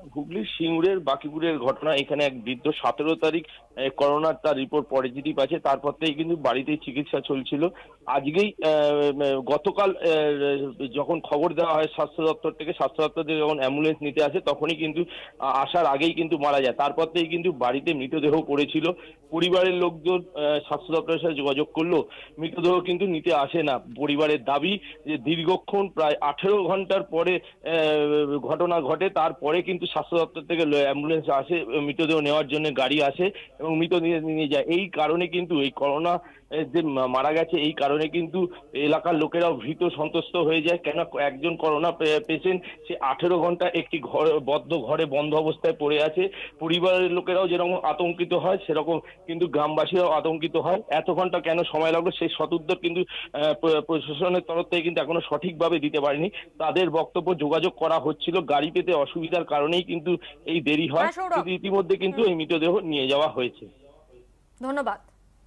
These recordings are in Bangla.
হুগলির সিঙ্গুরের বাকিপুরের ঘটনা। এখানে এক বৃদ্ধ 17 তারিখ করোনার তার রিপোর্ট পজিটিভ আছে, তারপর থেকে কিন্তু বাড়িতেই চিকিৎসা চলছিল। আজকেই গতকাল যখন খবর দেওয়া হয় স্বাস্থ্য দপ্তর থেকে যখন অ্যাম্বুলেন্স নিতে আসে তখনই কিন্তু আসার আগেই কিন্তু মারা যায়। তারপর থেকে কিন্তু বাড়িতে মৃতদেহ পড়েছিল। পরিবারের লোকজন স্বাস্থ্য দপ্তরের সাথে যোগাযোগ করলেও মৃতদেহ কিন্তু নিতে আসে না। পরিবারের দাবি যে দীর্ঘক্ষণ প্রায় 18 ঘন্টার পরে ঘটনা ঘটে, তারপরে কিন্তু স্বাস্থ্য দপ্তর থেকে অ্যাম্বুলেন্স আসে, মৃতদেহ নেওয়ার জন্য গাড়ি আসে এবং মৃতদেহ নিয়ে যায়। এই কারণে কিন্তু এই করোনা যে মারা গেছে এই কারণে কিন্তু এলাকার লোকেরাও ভীত সন্ত্রস্ত হয়ে যায়। কেন একজন করোনা পেশেন্ট সে 18 ঘন্টা একটি ঘরে বন্ধ অবস্থায় পড়ে আছে। পরিবারের লোকেরাও যেরকম আতঙ্কিত হয় সেরকম কিন্তু গ্রামবাসীরাও আতঙ্কিত হয়। এত ঘন্টা কেন সময় লাগলো সেই সদুত্তর কিন্তু প্রশাসনের তরফ থেকে কিন্তু এখনো সঠিকভাবে দিতে পারেনি। তাদের বক্তব্য যোগাযোগ করা হচ্ছিল, গাড়ি পেতে অসুবিধার কারণেই কিন্তু এই দেরি হয়, কিন্তু ইতিমধ্যে কিন্তু এই মৃতদেহ নিয়ে যাওয়া হয়েছে। ধন্যবাদ।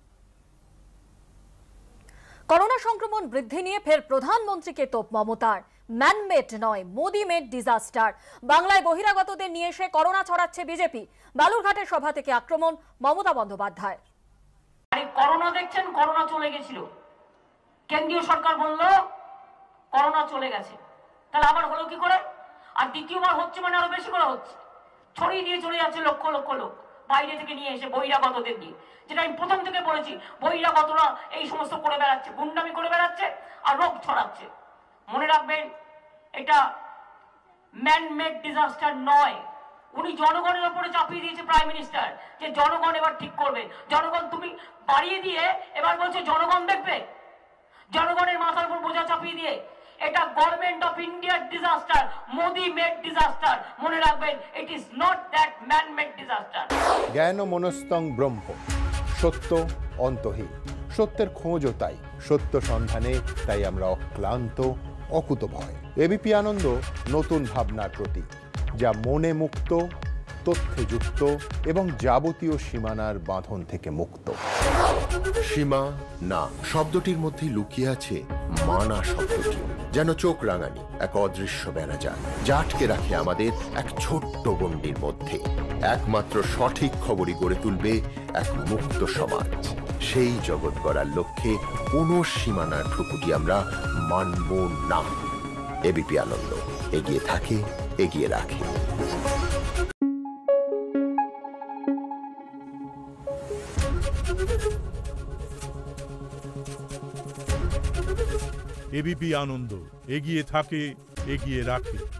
করোনা সংক্রমণ বৃদ্ধি নিয়ে ফের প্রধানমন্ত্রীকে তোপ মমতার। ম্যানমেড নয়, মোদি মেড ডিজাস্টার। বাংলায় বহিরাগতদের নিয়ে এসে করোনা ছড়াচ্ছে বিজেপি। বালুরঘাটের সভা থেকে আক্রমণ মমতা বন্দ্যোপাধ্যায়। করোনা দেখছেন, করোনা চলে গেছিল, কেন্দ্রীয় সরকার বলল করোনা চলে গেছে, তাহলে আবার হলো কি করে? আর দ্বিতীয়বার হচ্ছে মানে আরো বেশি করে হচ্ছে, ছড়িয়ে দিয়ে চলে যাচ্ছে লক্ষ লক্ষ লোক বাইরে থেকে নিয়ে এসে বহিরাগতদের দিয়ে। যেটা আমি প্রথম থেকে বলেছি, বহিরাগতরা এই সমস্ত করে বেড়াচ্ছে, গুন্ডামি করে বেড়াচ্ছে আর রোগ ছড়াচ্ছে। মনে রাখবেন, এটা ম্যানমেড ডিজাস্টার নয়। উনি জনগণের উপরে চাপিয়ে দিয়েছে প্রাইম মিনিস্টার যে জনগণ এবার ঠিক করবে। জনগণ তুমি বাড়িয়ে দিয়ে এবার বলছে জনগণ দেখবে, জনগণের মাথার উপর বোঝা চাপিয়ে দিয়ে। এটা গভর্নমেন্ট অফ ইন্ডিয়ার ডিজাস্টার, মোদি মেড ডিজাস্টার। মনে রাখবেন, it is not that man made disaster. জ্ঞান মনস্তং ব্রহ্ম, সত্য অন্তহীন। সত্যের খোঁজও তাই, সত্য সন্ধানে তাই আমরা অক্লান্ত, অকুতভয়। এবিপি আনন্দ নতুন ভাবনার প্রতীক, যা মনে মুক্ত, তথ্যে যুক্ত এবং যাবতীয় সীমানার বাঁধন থেকে মুক্ত। সীমা না শব্দটির মধ্যে লুকিয়ে আছে মানা শব্দটি, যেন চোখ রাঙানি এক অদৃশ্য বেড়াজাল, যা আটকে রাখে আমাদের এক ছোট্ট গণ্ডির মধ্যে। একমাত্র সঠিক খবরই গড়ে তুলবে এক মুক্ত সমাজ। সেই জগৎ গড়ার লক্ষ্যে কোনো সীমানার ঠুকুটি আমরা মানব না। এবিপি আনন্দ এগিয়ে থাকে, এগিয়ে রাখে। এবিপি আনন্দ এগিয়ে থাকে, এগিয়ে রাখে।